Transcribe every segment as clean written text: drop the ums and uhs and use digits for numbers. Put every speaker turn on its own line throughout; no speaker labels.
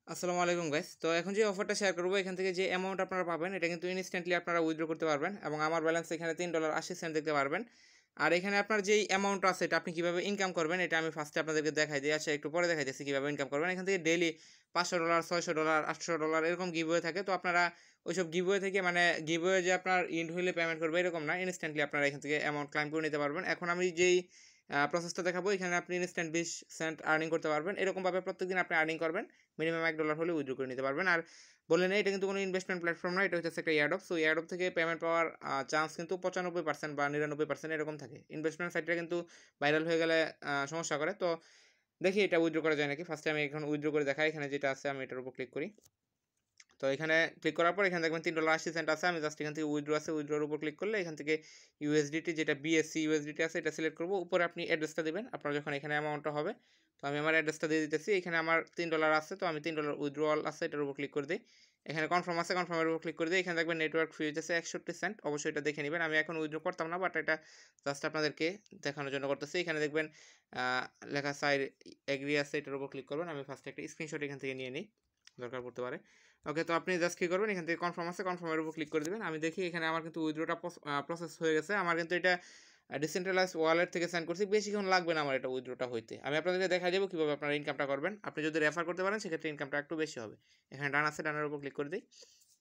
আসসালামু আলাইকুম গাইস। তো এখন যে অফারটা শেয়ার করবো এখান থেকে যে অ্যামাউন্ট আপনারা পাবেন এটা কিন্তু ইনস্ট্যান্টলি আপনারা উইথড্র করতে পারবেন এবং আমার ব্যালেন্স এখানে $3.80 দেখতে পারবেন। আর এখানে আপনার যেই অ্যামাউন্ট আছে এটা আপনি কীভাবে ইনকাম করবেন এটা আমি ফার্স্টে আপনাদেরকে দেখাই দিই। আচ্ছা একটু পরে দেখাই দিচ্ছি কীভাবে ইনকাম করবেন। এখান থেকে ডেইলি $500, $600, $800 এরকম গিভওয়ে থাকে। তো আপনারা ওইসব গিভওয়ে থেকে মানে গিভওয়ে যে আপনার ইন্ড হইলে পেমেন্ট করবে এরকম না, ইনস্ট্যান্টলি আপনারা এখান থেকে অ্যামাউন্ট ক্লাইম করে নিতে পারবেন। এখন আমি যেই প্রসেসটা দেখাবো এখানে আপনি ইনস্ট্যান্ট 20 সেন্ট আর্নিং করতে পারবেন। এরকমভাবে প্রত্যেকদিন আপনি আর্নিং করবেন, মিনিমাম $1 হলে উইথড্র করে নিতে পারবেন। আর বলে নেই এটা কিন্তু কোনো ইনভেস্টমেন্ট প্ল্যাটফর্ম না, এটা হচ্ছে একটা এয়ারড্রপ। সো এয়ারড্রপ থেকে পেমেন্ট পাওয়ার চান্স কিন্তু 95% বা 99% এরকম থাকে। ইনভেস্টমেন্ট সাইটটা কিন্তু ভাইরাল হয়ে গেলে সমস্যা করে। তো দেখি এটা উইথড্র করা যায় নাকি। ফার্স্টে আমি এখন উইথড্র করে দেখাই। এখানে যেটা আছে আমি এটার উপর ক্লিক করি। তো এখানে ক্লিক করার পর এখানে দেখবেন $3.80 আছে। আমি জাস্ট এখান থেকে উইথড্র আছে, উইথড্রর উপর ক্লিক করলে এখান থেকে ইউএসডিটি যেটা বিএসসি ইউএসডিটি আছে এটা সিলেক্ট করব। উপরে আপনি অ্যাড্রেসটা দিবেন আপনার যখন এখানে অ্যামাউন্টটা হবে। তো আমি আমার অ্যাড্রেসটা দিয়ে দিতেছি। এখানে আমার $3 আছে, তো আমি $3 উইথড্রয়াল আছে এটার উপর ক্লিক করে দিই। এখানে কনফার্ম আছে, কনফার্মের উপর ক্লিক করে দিই। এখানে দেখবেন নেটওয়ার্ক ফি হচ্ছে 61 সেন্ট। অবশ্যই এটা দেখে নেবেন। আমি এখন উইথড্র করতাম না, বাট এটা জাস্ট আপনাদেরকে দেখানোর জন্য করতেছি। এখানে দেখবেন লেখা সাইড এগ্রি আছে, এটার উপর ক্লিক করবেন। আমি ফার্স্টে একটা স্ক্রিনশট এখান থেকে নিয়ে নিই, দরকার পড়তে পারে। ওকে, তো আপনি জাস্ট কী করবেন এখান থেকে কনফার্ম আছে, কনফার্মের উপর ক্লিক করে দেবেন। আমি দেখি এখানে আমার কিন্তু উইথড্রটা প্রসেস হয়ে গেছে। আমার কিন্তু এটা ডিসেন্ট্রালাইজড ওয়ালেট থেকে সেন্ড করছি, বেশিক্ষণ লাগবে না আমার এটা উইথড্রটা হইতে। আমি আপনাদেরকে দেখা দেবো কীভাবে আপনারা ইনকামটা করবেন। আপনি যদি রেফার করতে পারেন সেক্ষেত্রে ইনকামটা একটু বেশি হবে। এখানে ডান আছে, ডানের উপর ক্লিক করে দিই।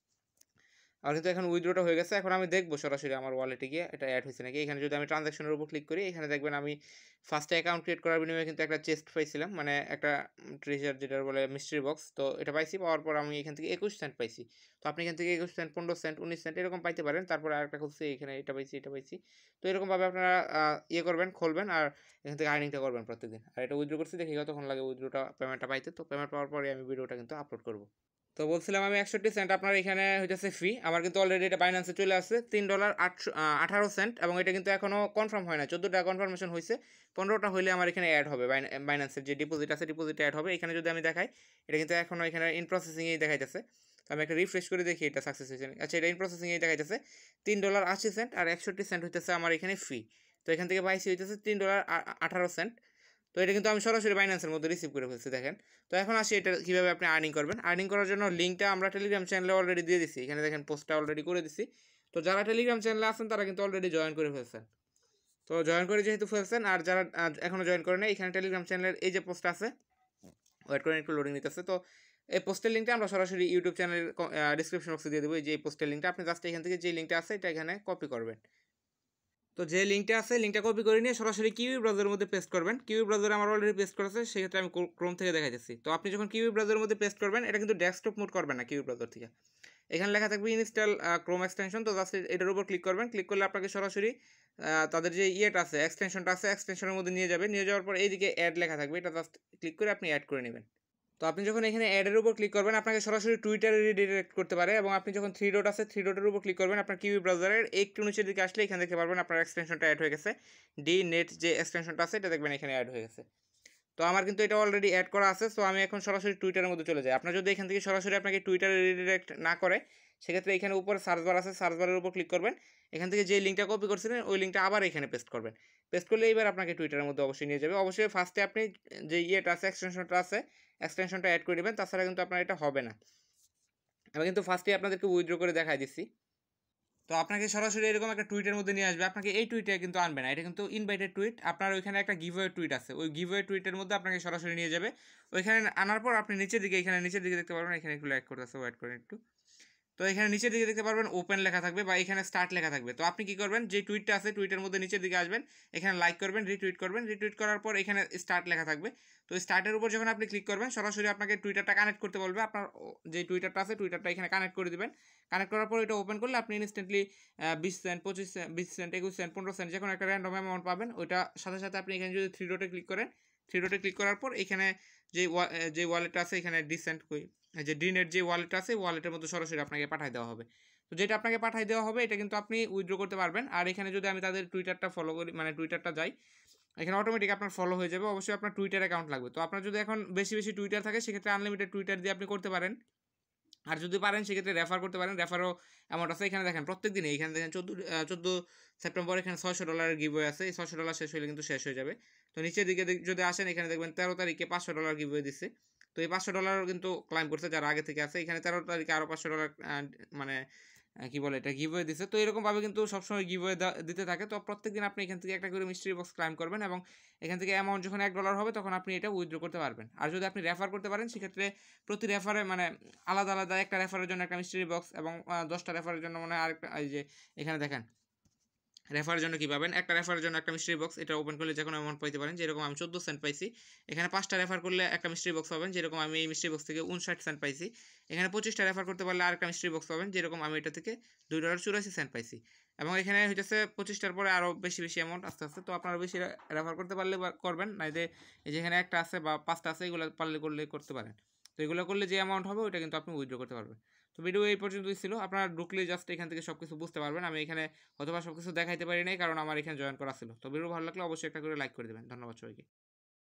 আর কিন্তু এখন উইথড্রটা হয়ে গেছে। এখন আমি দেখবো সরাসরি আমার ওয়ালেটে গিয়ে এটা অ্যাড হয়েছে নাকি। এখানে যদি আমি ট্রানজ্যাকশনের উপর ক্লিক করি এখানে দেখবেন আমি ফার্স্টে অ্যাকাউন্ট ক্রিয়েট করার বিনিময়ে কিন্তু একটা চেস্ট পাইছিলাম, মানে একটা ট্রেজার যেটা বলে মিস্ট্রি বক্স। তো এটা পাইছি, পাওয়ার পর আমি এখান থেকে 21 সেন্ট পাইছি। তো আপনি এখান থেকে 21 সেন্ট, 15 সেন্ট, 19 সেন্ট এরকম পাইতে পারেন। তারপরে আরেকটা খুলছি, এখানে এটা পাইছি, এটা পাইছি। তো এরকমভাবে আপনারা ইয়ে করবেন, খুলবেন আর এখান থেকে আর্নিংটা করবেন প্রত্যেকদিন। আর এটা উইথড্র করছি, দেখি কতক্ষণ লাগে উইথড্রটা পেমেন্টটা পাইতে। তো পেমেন্ট পাওয়ার পরে আমি ভিডিওটা কিন্তু আপলোড করবো। তো বলছিলাম আমি 61 সেন্ট আপনার এখানে হইতেছে ফি। আমার কিন্তু অলরেডি এটা বাইন্যান্সে চলে আসছে $3.18, এবং এটা কিন্তু এখনও কনফার্ম হয় না। 14টা কনফার্মেশন হয়েছে, 15টা হইলে আমার এখানে অ্যাড হবে। বাইন্যান্সের যে ডিপোজিট আছে ডিপোজিট অ্যাড হবে। এখানে যদি আমি দেখাই এটা কিন্তু এখনও এখানে ইন প্রসেসিংয়েই দেখাইতেছে। তো আমি একটা রিফ্রেশ করে দেখি এটা সাকসেস হয়েছে। আচ্ছা, এটা ইন প্রসেসিংয়েই দেখাইতেছে। $3.80 আর 61 সেন্ট হইতেছে আমার এখানে ফি। তো এখান থেকে পাইছি হইতেছে $3.18। তো এটা কিন্তু আমি সরাসরি বাইন্যান্সের মধ্যে রিসিভ করে ফেলছি, দেখেন। তো এখন আসি এটা কীভাবে আপনি আর্নিং করবেন। আর্নিং করার জন্য লিঙ্কটা আমরা টেলিগ্রাম চ্যানেলে অলরেডি দিয়ে দিছি। এখানে দেখেন পোস্টটা অলরেডি করে দিছি। তো যারা টেলিগ্রাম চ্যানেলে আছেন তারা কিন্তু অলরেডি জয়েন করে ফেলছেন। তো জয়েন করে যেহেতু ফেলছেন, আর যারা এখনও জয়েন করে নেই, এখানে টেলিগ্রাম চ্যানেলের এই যে পোস্ট আছে, ওয়েট করে একটু লোডিং নিতেছে। তো এই পোস্টের লিঙ্কটা আমরা সরাসরি ইউটিউব চ্যানেলের ডিসক্রিপশন বক্সে দিয়ে দেবো। এই যে এই পোস্টের লিঙ্কটা আপনি জাস্ট এখান থেকে যে লিঙ্কটা আছে এটা এখানে কপি করবেন। তো যে লিঙ্কটা আছে লিঙ্কটা কপি করে নিয়ে সরাসরি কিউই ব্রাউজারের মধ্যে পেস্ট করবেন। কিউই ব্রাউজারে আমার অলরেডি পেস্ট করেছে, সেক্ষেত্রে আমি ক্রোম থেকে দেখাইতেছি। তো আপনি যখন কিউই ব্রাউজারের মধ্যে পেস্ট করবেন এটা কিন্তু ডেস্কটপ মোড করবেন না, কিউই ব্রাউজার থেকে। এখানে লেখা থাকবে ইনস্টল ক্রোম এক্সটেনশন। তো জাস্ট এটার উপর ক্লিক করবেন। ক্লিক করলে আপনাকে সরাসরি তাদের যে ইয়েটা আছে, এক্সটেনশনটা আছে, এক্সটেনশনের মধ্যে নিয়ে যাবে। নিয়ে যাওয়ার পর এইদিকে অ্যাড লেখা থাকবে, এটা জাস্ট ক্লিক করে আপনি অ্যাড করে নেবেন। তো আপনি যখন এখানে অ্যাডের উপর ক্লিক করবেন আপনাকে সরাসরি টুইটারে রিডিরেক্ট করতে পারে, এবং আপনি যখন থ্রি ডট আছে থ্রি ডটের উপর ক্লিক করবেন আপনার কিউই ব্রাউজারের একটু নিচের দিকে আসলে এখানে দেখতে পারবেন আপনার এক্সটেনশনটা অ্যাড হয়ে গেছে। ডি নেট যে এক্সটেনশনটা আছে এটা দেখবেন এখানে অ্যাড হয়ে গেছে। তো আমার কিন্তু এটা অলরেডি অ্যাড করা আছে। সো আমি এখন সরাসরি টুইটারের মধ্যে চলে যাই। আপনার যদি এখান থেকে সরাসরি আপনাকে টুইটারে রিডিরেক্ট না করে সেক্ষেত্রে এখানে উপরে সার্চ বার আছে, সার্চ বারের উপর ক্লিক করবেন। এখান থেকে যে লিঙ্কটা কপি করছিলেন ওই লিঙ্কটা আবার এখানে পেস্ট করবেন। পেস্ট করলে এইবার আপনাকে টুইটারের মধ্যে অবশ্যই নিয়ে যাবে। অবশ্যই ফার্স্টে আপনি যে ইয়েটা আছে, এক্সটেনশনটা আছে, এক্সটেনশনটা অ্যাড করে দেবেন, তাছাড়া কিন্তু আপনার এটা হবে না। আমি কিন্তু ফার্স্টে আপনাদেরকে উইথড্র করে দেখাই দিচ্ছি। তো আপনাকে সরাসরি এরকম একটা টুইটের মধ্যে নিয়ে আসবে। আপনাকে এই টুইটে কিন্তু আনবে না, এটা কিন্তু ইনভাইটেড টুইট। আপনার ওইখানে একটা গিভওয়ে টুইট আছে, ওই গিভওয়ে টুইটের মধ্যে আপনাকে সরাসরি নিয়ে যাবে। ওইখানে আনার পর আপনি নিচের দিকে, এখানে নিচের দিকে দেখতে পারবেন, এখানে একটু লাইক করতেছে, ওয়েট করেন একটু। তো এখানে নিচের দিকে দেখতে পারবেন ওপেন লেখা থাকবে বা এখানে স্টার্ট লেখা থাকবে। তো আপনি কি করবেন, যে টুইটটা আছে টুইটের মধ্যে নিচের দিকে আসবেন, এখানে লাইক করবেন, রিটুইট করবেন। রিটুইট করার পর এখানে স্টার্ট লেখা থাকবে। তো স্টার্টের উপর যখন আপনি ক্লিক করবেন সরাসরি আপনাকে টুইটারটা কানেক্ট করতে বলবে। আপনার যে টুইটারটা আছে টুইটারটা এখানে কানেক্ট করে দিবেন। কানেক্ট করার পর এটা ওপেন করলে আপনি instantly 20 cent, 25 cent, 20 cent, 21 cent, 15 cent যে কোনো একটা র্যান্ডম অ্যামাউন্ট পাবেন। ওইটা সাথে সাথে আপনি এখানে যদি থ্রি ডটে ক্লিক করেন, থ্রি ডটে ক্লিক করার পর এখানে যে ওয়ালেটটা আছে, এখানে ডিসেন্ট যে ডিনেট যে ওয়ালেটটা আছে ওয়ালেটের মধ্যে সরাসরি আপনাকে পাঠিয়ে দেওয়া হবে। তো যেটা আপনাকে পাঠিয়ে দেওয়া হবে এটা কিন্তু আপনি উইথড্র করতে পারবেন। আর এখানে যদি আমি তাদের টুইটারটা ফলো করি, মানে টুইটারটা যাই, এখানে অটোমেটিক আপনার ফলো হয়ে যাবে। অবশ্যই আপনার টুইটার অ্যাকাউন্ট লাগবে। তো আপনার যদি এখন বেশি বেশি টুইটার থাকে সেক্ষেত্রে আনলিমিটেড টুইটার দিয়ে আপনি করতে পারেন। আর যদি পারেন সেক্ষেত্রে রেফার করতে পারেন। রেফারও অ্যামাউন্ট আছে। এখানে দেখেন প্রত্যেক দিনে, এখানে দেখেন 14 সেপ্টেম্বর এখানে $600 গিভওয়ে আছে। এই $600 শেষ হলে কিন্তু শেষ হয়ে যাবে। তো নিচের দিকে যদি আসেন এখানে দেখবেন 13 তারিখে $500 গিভওয়ে দিচ্ছে। তো তো এই $500 কিন্তু ক্লাইম করছে যারা আগে থেকে আছে। এখানে 13 তারিখে আরও $500 মানে কি বলে এটা গিভওয়ে দিছে। তো এরকমভাবে কিন্তু সবসময় গিভওয়ে দিতে থাকে। তো প্রত্যেকদিন আপনি এখান থেকে একটা করে মিস্ট্রি বক্স ক্লাইম করবেন এবং এখান থেকে অ্যামাউন্ট যখন $1 হবে তখন আপনি এটা উইথড্র করতে পারবেন। আর যদি আপনি রেফার করতে পারেন সেক্ষেত্রে প্রতি রেফারে মানে আলাদা, আলাদা একটা রেফারের জন্য একটা মিস্ট্রি বক্স এবং 10টা রেফারের জন্য মনে হয় আরেকটা এই যে এখানে দেখেন রেফারের জন্য কী পাবেন, একটা রেফারের জন্য একটা মিস্ট্রি বক্স, এটা ওপেন করলে যে কোনো অ্যামাউন্ট পাইতে পারেন। যেরকম আমি 14 সেন্ট পাইছি। এখানে 5টা রেফার করলে একটা মিস্ট্রি বক্স পাবেন, যেরকম আমি এই মিস্ট্রি বক্স থেকে 59 সেন্ট পাইছি। এখানে 25টা রেফার করতে পারলে আরেকটা মিস্ট্রি বক্স পাবেন, যেরকম আমি এটা থেকে $2.84 পাইছি। এবং এখানে হইতেছে 25টার পরে আরও বেশি বেশি অ্যামাউন্ট আস্তে আস্তে। তো আপনারা বেশি রেফার করতে পারলে করবেন, নাই যে এই যেখানে একটা আছে বা 5টা আছে এগুলো পারলে করলে করতে পারেন। তো এগুলো করলে যে অ্যামাউন্ট হবে ওইটা কিন্তু আপনি উইথড্র করতে পারবেন। তো ভিডিও এই পর্যন্তই ছিল। আপনারা ঢুকলে জাস্ট এখান থেকে সব কিছু বুঝতে পারবেন। আমি এখানে হয়তোবা সবকিছু দেখাইতে পারি নাই কারণ আমার এখানে জয়েন করা ছিল। তো ভিডিও ভালো লাগলে অবশ্যই একটা করে লাইক করে দেবেন। ধন্যবাদ সবাইকে।